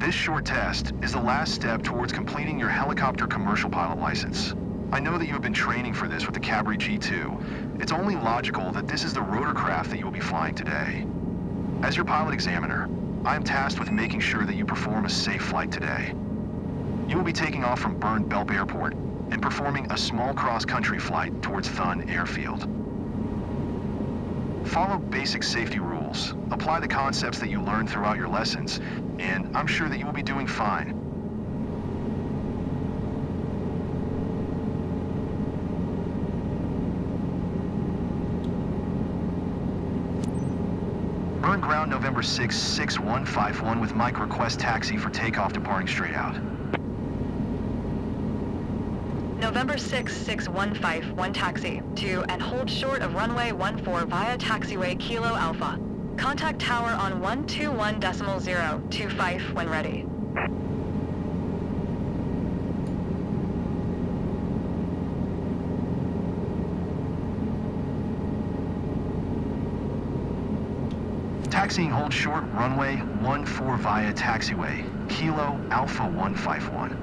This short test is the last step towards completing your helicopter commercial pilot license. I know that you have been training for this with the Cabri G2. It's only logical that this is the rotorcraft that you will be flying today. As your pilot examiner, I am tasked with making sure that you perform a safe flight today. You will be taking off from Bern-Belp Airport and performing a small cross-country flight towards Thun Airfield. Follow basic safety rules, apply the concepts that you learned throughout your lessons, and I'm sure that you will be doing fine. Burn ground November 6, 6151 with Mike request taxi for takeoff departing straight out. November 6, 6151 taxi to and hold short of runway 14 via taxiway Kilo Alpha. Contact tower on 121.025 when ready. Taxiing hold short runway 14 via taxiway Kilo Alpha 151.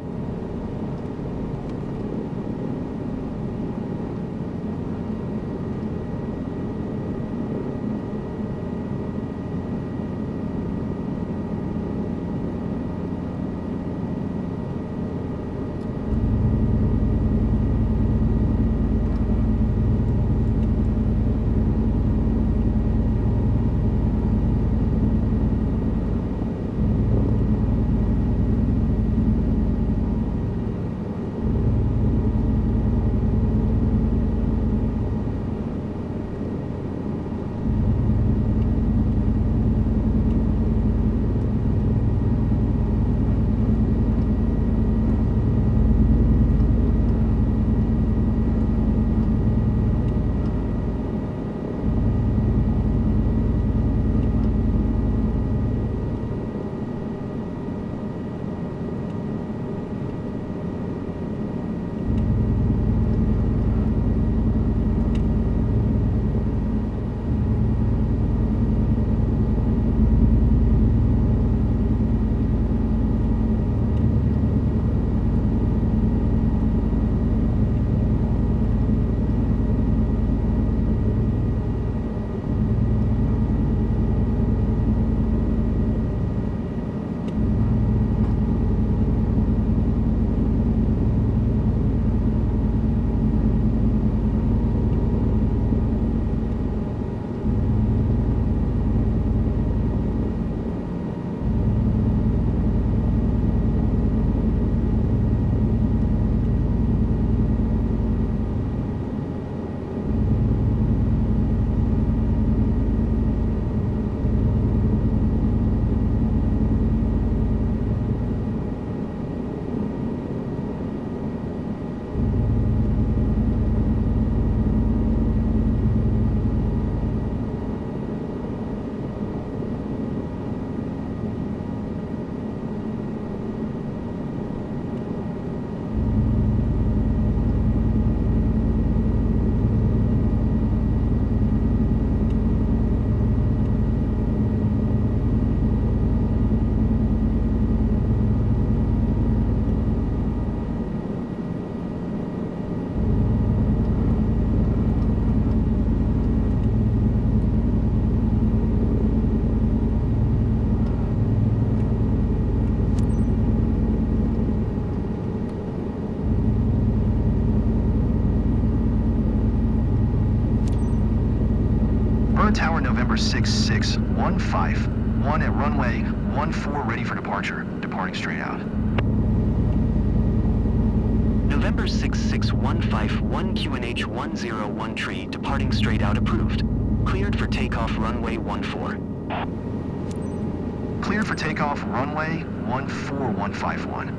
Tower November 6615, 1 at runway 14 ready for departure, departing straight out. November 66151 QNH 101 tree, departing straight out approved. Cleared for takeoff runway 14. Cleared for takeoff runway 14151.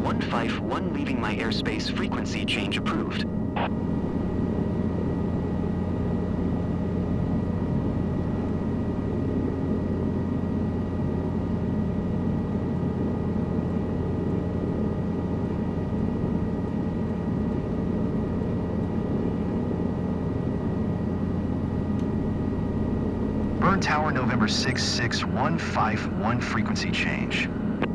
151 leaving my airspace, frequency change approved. Burn Tower, November 66151, frequency change.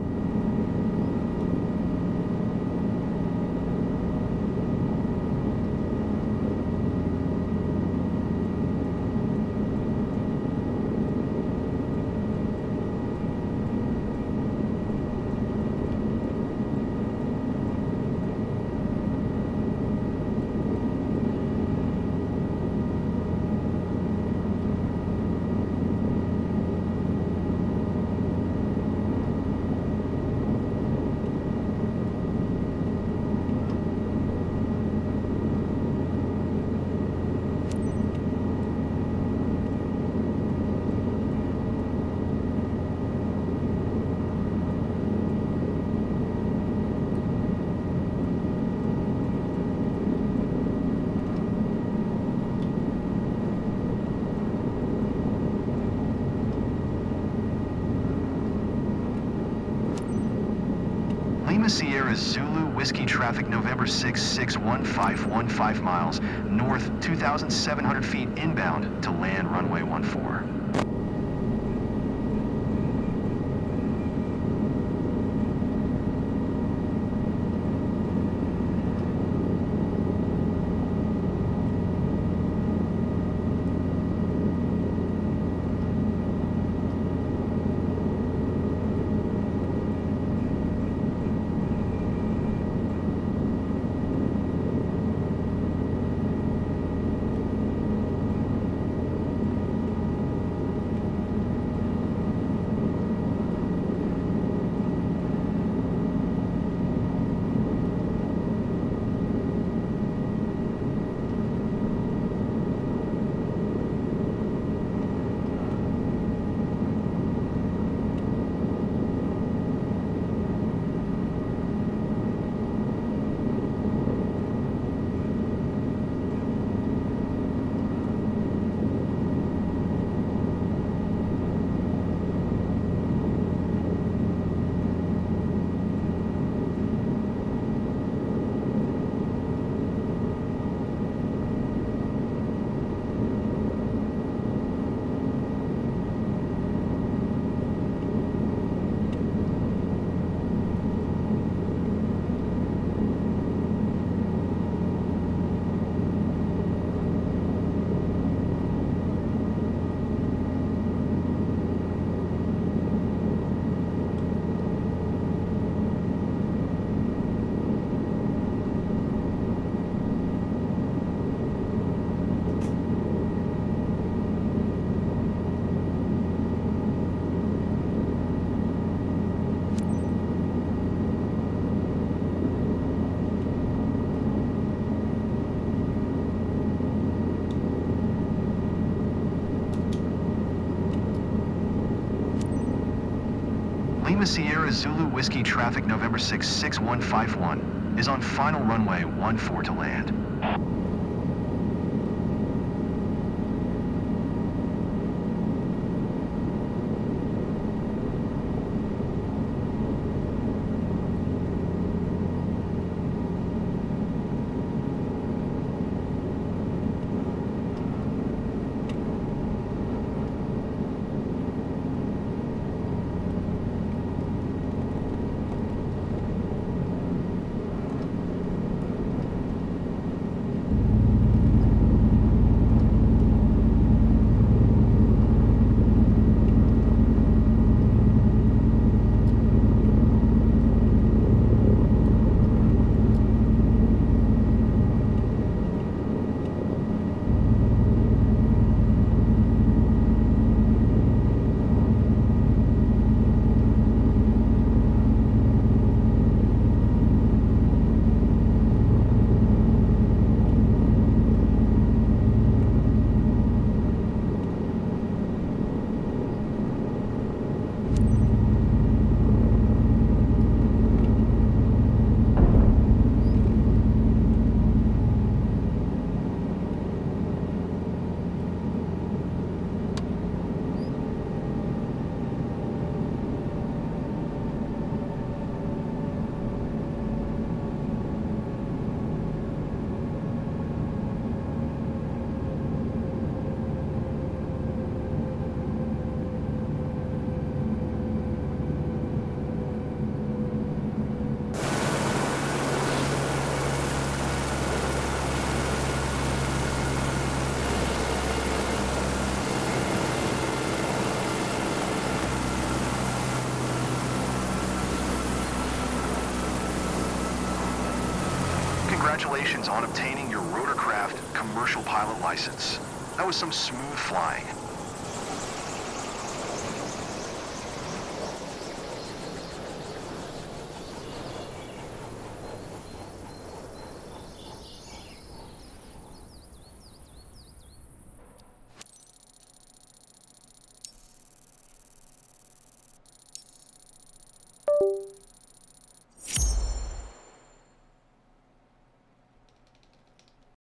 Lima Sierra Zulu Whiskey traffic, November 66151, 5 miles north, 2,700 feet inbound to land runway 14. Lima Sierra Zulu Whiskey traffic, November 66151, is on final runway 14 to land. Congratulations on obtaining your rotorcraft commercial pilot license. That was some smooth flying.